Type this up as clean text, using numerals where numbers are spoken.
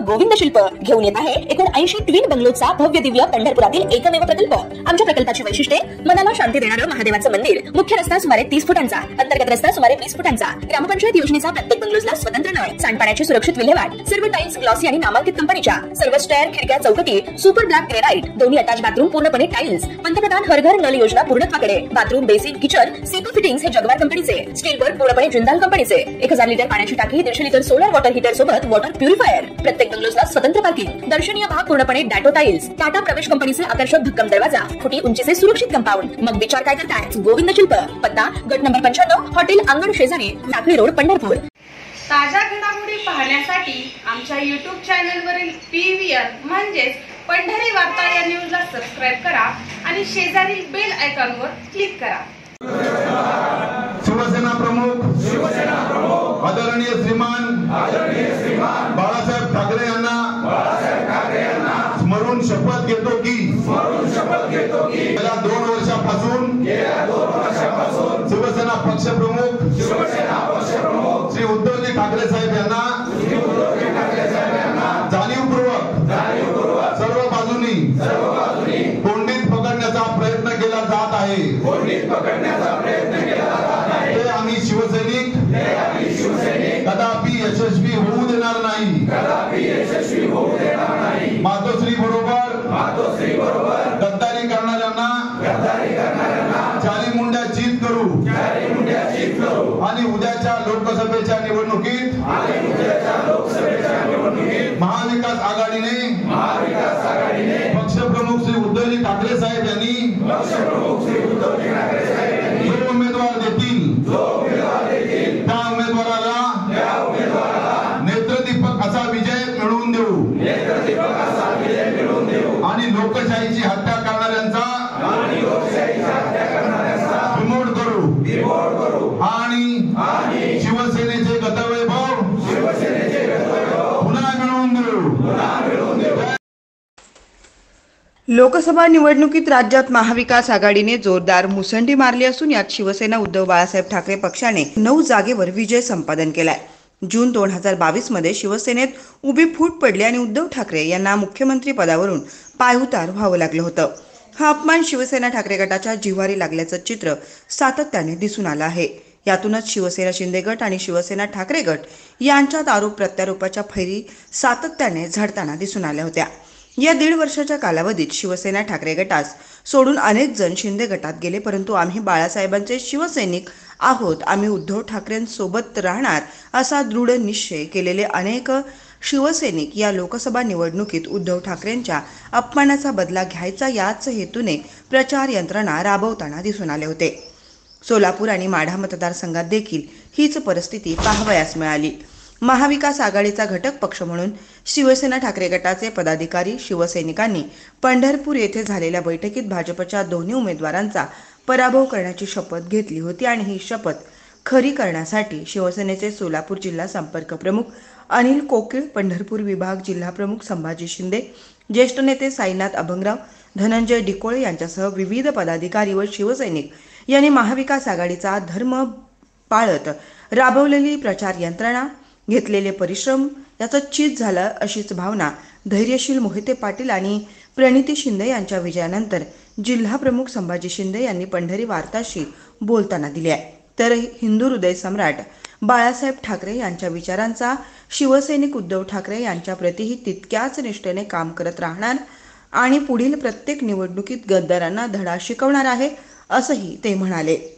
गोविंद शिल्प घेऊन येत आहे 79 ट्विन बंगलोचा भव्य दिव्य पंढरपुरातील एकमेव प्रकल्प। आमच्या प्रकल्पाची वैशिष्ट्ये मनाला शांती देणारं महादेवाचं मंदिर, मुख्य रस्ता सुमारे 30 फुटांचा, अंतर्गत रस्ता सुमारे 20 फुटांचा, ग्रामपंचायत योजनेचा प्रत्येक बंगलोजला स्वतंत्र नळ, सांडपाण्याची सुरक्षित विल्हेवाट, सर्व टाइल्स ग्लॉसी आणि नामांकित कंपनीच्या, सर्व स्टेअर, खिडक्या, चौकटी सुपर ब्लॅक ग्रेनाइट, दोन्ही अटॅच बाथरूम पूर्णपणे टाइल्स, पंतप्रधान हर घर नल योजना पूर्णत्वाकडे, बाथरूम, बेसिन, किचन, सीटू फिटिंग्स हे जगवार कंपनीचे, स्टील वर्क पूर्णपणे जिंदाल कंपनीचे, 1000 लिटर पाण्याची टाकी, 150 लिटर सोलर वॉटर हीटर सोबत वॉटर प्युरिफायर, प्रत्येक बंगलोजला स्वतंत्र पार्किंग, दर्शनीय भाग पूर्णपणे डॅटो टाइल्स, टाटा प्रवेश कंपनीचे आकर्षक भक्कम दरवाजा, फुटी उंचीचे सुरक्षित कंपाऊंड। मग विचार काय करताय? गोविंद शिल्प, पत्ता गट नंबर 95, हॉटेल अंगण शेजारी, टाकळी रोड, पंढरपूर। ताज्या घडामोडी पाहण्यासाठी आमच्या YouTube चॅनलवरील PVR म्हणजेच पंढरी वार्ता या न्यूजला सबस्क्राइब करा आणि शेजारील बेल आयकॉनवर क्लिक करा। शिवसेना प्रमुख आदरणीय श्रीमान बाळासाहेब ठाकरे यांना स्मरून शपथ घेतो की गेल्या 2 वर्षापासून शिवसेना पक्षप्रमुख श्री उद्धवजी ठाकरे साहेब यांना जाणीवपूर्वक सर्व बाजूनी कोंडीत पकडण्याचा प्रयत्न केला जात आहे। ते आम्ही शिवसैनिक कदापि यशस्वी होऊ देणार नाही। मातोश्री बरोबर गद्दारी करणाऱ्यांना चाली मुंड्या चीत करू आणि उद्याच्या लोकसभेच्या निवडणुकीत महाविकास आघाडीने पक्षप्रमुख श्री उद्धवजी ठाकरे साहेब यांनी जो उमेदवार देतील त्या उमेदवाराला नेत्रदीपक असा विजय मिळवून देऊ आणि लोकशाहीची हत्या करणाऱ्यांचा बिमोड करू आणि शिवसेनेचे गतवैभव पुन्हा मिळवून देऊ। लोकसभा निवडणुकीत राज्यात महाविकास आघाडीने जोरदार मुसंडी मारली असून यात शिवसेना उद्धव बाळासाहेब ठाकरे पक्षाने 9 जागेवर विजय संपादन केलाय। जून 2022 मध्ये शिवसेनेत उभी फूट पडली आणि उद्धव ठाकरे यांना मुख्यमंत्री पदावरून पायउतार व्हावं लागलं होतं। हा अपमान शिवसेना ठाकरे गटाच्या जिव्हारी लागल्याचं चित्र सातत्याने दिसून आलं आहे। यातूनच शिवसेना शिंदे गट आणि शिवसेना ठाकरे गट यांच्यात आरोप प्रत्यारोपाच्या फैरी सातत्याने झडताना दिसून आल्या होत्या। या 1.5 वर्षाच्या कालावधीत शिवसेना ठाकरे गटास सोडून अनेक जण शिंदे गटात गेले, परंतु आम्ही बाळासाहेबांचे शिवसैनिक आहोत, आम्ही उद्धव ठाकरेंसोबत राहणार असा दृढ निश्चय केलेले अनेक शिवसैनिक या लोकसभा निवडणुकीत उद्धव ठाकरेंच्या अपमानाचा बदला घ्यायचा याच हेतूने प्रचार यंत्रणा राबवताना दिसून आले होते। सोलापूर आणि माढा मतदारसंघात देखील हीच परिस्थिती पाहावयास मिळाली। महाविकास आघाडीचा घटक पक्ष म्हणून शिवसेना ठाकरे गटाचे पदाधिकारी शिवसैनिकांनी पंढरपूर येथे झालेल्या बैठकीत भाजपच्या दोन्ही उमेदवारांचा पराभव करण्याची शपथ घेतली होती आणि ही शपथ खरी करण्यासाठी शिवसेनेचे सोलापूर जिल्हा संपर्क प्रमुख अनिल कोकिळ, पंढरपूर विभाग जिल्हा प्रमुख संभाजी शिंदे, ज्येष्ठ नेते साईनाथ अभंगराव, धनंजय डिकोळे यांच्यासह विविध पदाधिकारी व शिवसैनिक यांनी महाविकास आघाडीचा धर्म पाळत राबवलेली प्रचार यंत्रणा, घेतलेले परिश्रम याचं चीज झालं अशीच भावना धैर्यशील मोहिते पाटील आणि प्रणिती शिंदे यांच्या विजयानंतर जिल्हा प्रमुख संभाजी शिंदे यांनी पंढरी वार्ताशी बोलताना दिली आहे। तर हिंदू हृदय सम्राट बाळासाहेब ठाकरे यांच्या विचारांचा शिवसैनिक उद्धव ठाकरे यांच्या प्रतीही तितक्याच निष्ठेने काम करत राहणार आणि पुढील प्रत्येक निवडणुकीत गद्दारांना धडा शिकवणार आहे असंही ते म्हणाले।